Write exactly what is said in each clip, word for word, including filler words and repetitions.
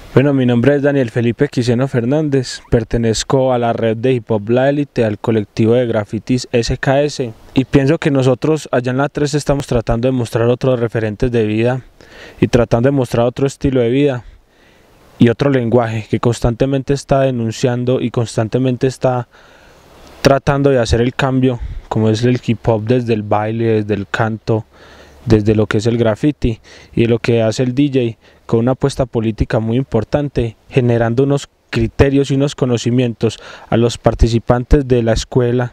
Bueno, mi nombre es Daniel Felipe Quiseno Fernández, pertenezco a la red de Hip Hop La Élite, al colectivo de grafitis S K S, y pienso que nosotros allá en la tres estamos tratando de mostrar otros referentes de vida y tratando de mostrar otro estilo de vida y otro lenguaje que constantemente está denunciando y constantemente está tratando de hacer el cambio, como es el hip hop, desde el baile, desde el canto, desde lo que es el graffiti y lo que hace el D J, con una apuesta política muy importante, generando unos criterios y unos conocimientos a los participantes de la escuela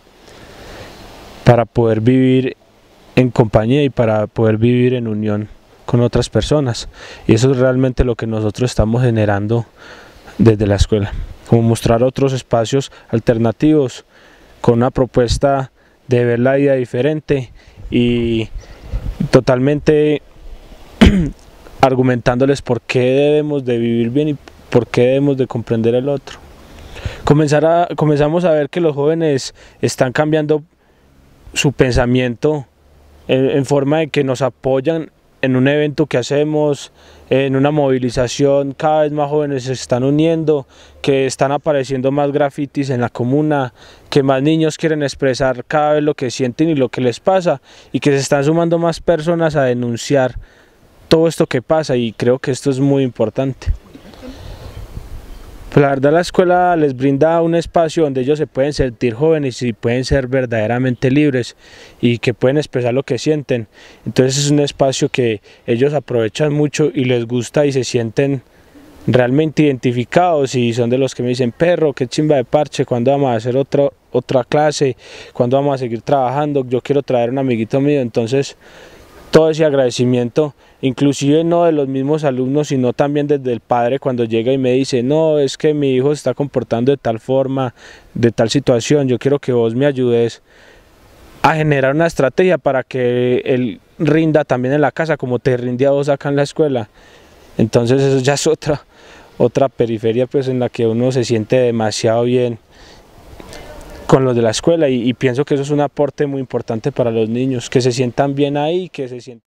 para poder vivir en compañía y para poder vivir en unión con otras personas. Y eso es realmente lo que nosotros estamos generando desde la escuela, como mostrar otros espacios alternativos con una propuesta de ver la vida diferente y totalmente argumentándoles por qué debemos de vivir bien y por qué debemos de comprender el otro. Comenzar a, comenzamos a ver que los jóvenes están cambiando su pensamiento en, en forma de que nos apoyan en un evento que hacemos, en una movilización. Cada vez más jóvenes se están uniendo, que están apareciendo más grafitis en la comuna, que más niños quieren expresar cada vez lo que sienten y lo que les pasa, y que se están sumando más personas a denunciar todo esto que pasa, y creo que esto es muy importante. Pues la verdad, la escuela les brinda un espacio donde ellos se pueden sentir jóvenes y pueden ser verdaderamente libres y que pueden expresar lo que sienten. Entonces es un espacio que ellos aprovechan mucho y les gusta y se sienten realmente identificados, y son de los que me dicen: perro, qué chimba de parche, ¿cuándo vamos a hacer otra, otra clase? ¿Cuándo vamos a seguir trabajando? Yo quiero traer un amiguito mío. Entonces todo ese agradecimiento, inclusive no de los mismos alumnos, sino también desde el padre, cuando llega y me dice: no, es que mi hijo se está comportando de tal forma, de tal situación, yo quiero que vos me ayudes a generar una estrategia para que él rinda también en la casa, como te rinde a vos acá en la escuela. Entonces eso ya es otra, otra periferia, pues, en la que uno se siente demasiado bien con los de la escuela, y, y pienso que eso es un aporte muy importante para los niños, que se sientan bien ahí, que se sientan